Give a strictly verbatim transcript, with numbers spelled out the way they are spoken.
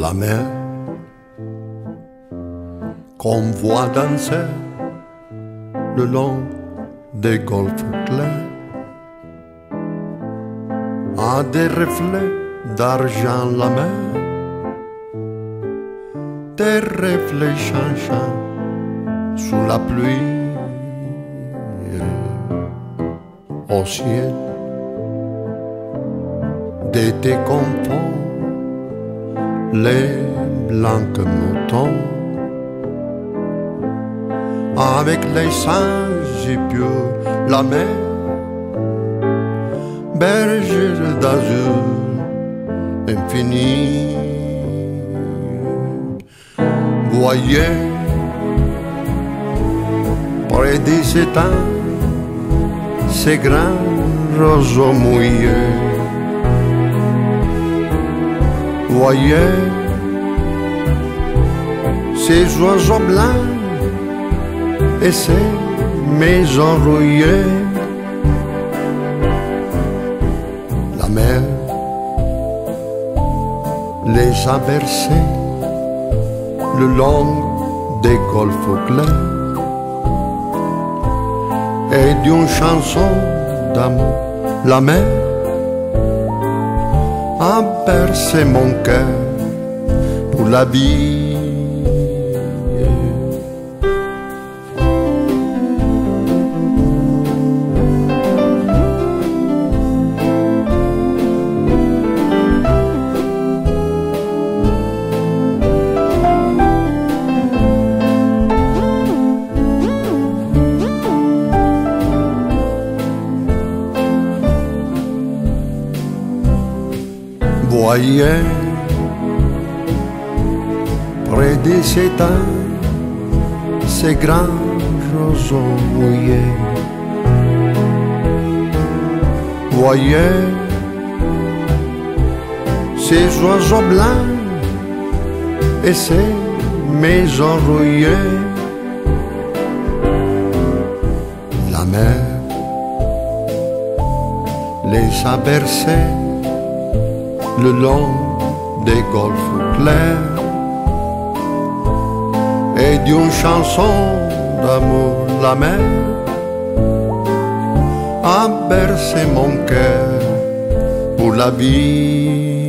la mer qu'on voit danser le long des golfes clairs a des reflets d'argent la mer, des reflets changeants sous la pluie au ciel d'été confond les blancs moutons avec les singes et pieux la mer, berge d'azur infini. Voyez près des étangs ces grands roseaux mouillés. Voyez ces oiseaux blancs et ces maisons rouillées. La mer les a bercés le long des golfes clairs et d'une chanson d'amour. La mer a bercé mon cœur pour la vie. Voyez près des étangs ces grands roseaux mouillés. Voyez ces oiseaux blancs et ces maisons rouillées. La mer les a bercés le long des golfes clairs et d'une chanson d'amour. La mer a bercé mon cœur pour la vie.